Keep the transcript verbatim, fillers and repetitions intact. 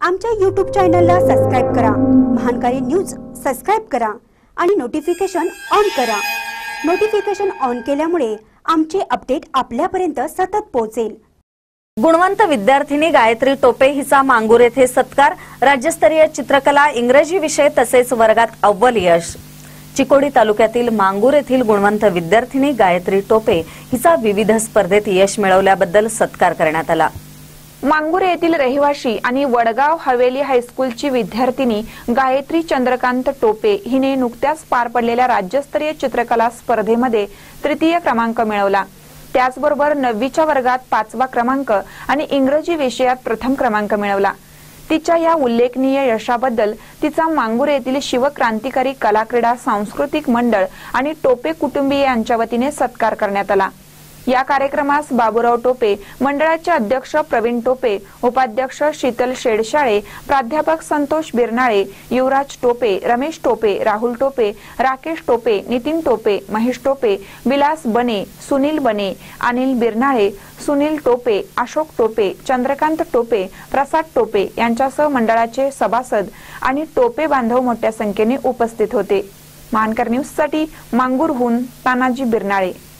आमच्या यूट्यूब चॅनलला सबस्क्राइब करा, महानकारी न्यूज सबस्क्राइब करा आणि नोटिफिकेशन ऑन करा। नोटिफिकेशन ऑन केल्यामुळे आमचे अपडेट आपल्यापर्यंत सतत पोहोचेल। गुणवंत विद्यार्थिनी गायत्री टोपे हिचा मांगूर येथे सत्कार। राज्यस्तरीय चित्रकला इंग्रजी विषय तसेच वर्गात अव्वल यश। चिकोडी तालुक्यातील मांगूर येथील गुणवंत विद्यार्थिनी गायत्री टोपे हिचा विविध स्पर्धेत यश मिळवल्याबद्दल सत्कार करण्यात आला। मांगूर येथील रहिवाशी आणि वडगाव हवेली हायस्कूलची विद्यार्थिनी गायत्री चंद्रकांत टोपे हिने नुकत्याच पार पडलेल्या राज्यस्तरीय चित्रकला स्पर्धेमध्ये तृतीय क्रमांक मिळवला। त्याचबरोबर नववीच्या वर्गात पाचवा क्रमांक आणि इंग्रजी विषयात प्रथम क्रमांक मिळवला। तिच्या या उल्लेखनीय यशाबद्दल तिचा मांगूर येथील शिवक्रांतिकारी कला क्रीडा सांस्कृतिक मंडळ आणि टोपे कुटुंबीय यांच्या वतीने सत्कार करण्यात आला। या कार्यक्रमास बाबूराव टोपे, मंडळाचे अध्यक्ष प्रवीण टोपे, उपाध्यक्ष शीतल शेडशाळे, प्राध्यापक संतोष बिरनाळे, युवराज टोपे, रमेश टोपे, राहुल टोपे, राकेश टोपे, नितीन टोपे, महेश टोपे, विलास बने, सुनील बने, अनिल बिरनाळे, सुनील टोपे, अशोक टोपे, चंद्रकांत टोपे, प्रसाद टोपे यांच्यासह मंडळाचे सभासद आणि टोपे बांधव मोठ्या संख्येने उपस्थित होते। महानकर न्यूज साठी मांगूरहून तानाजी बिरनाळे।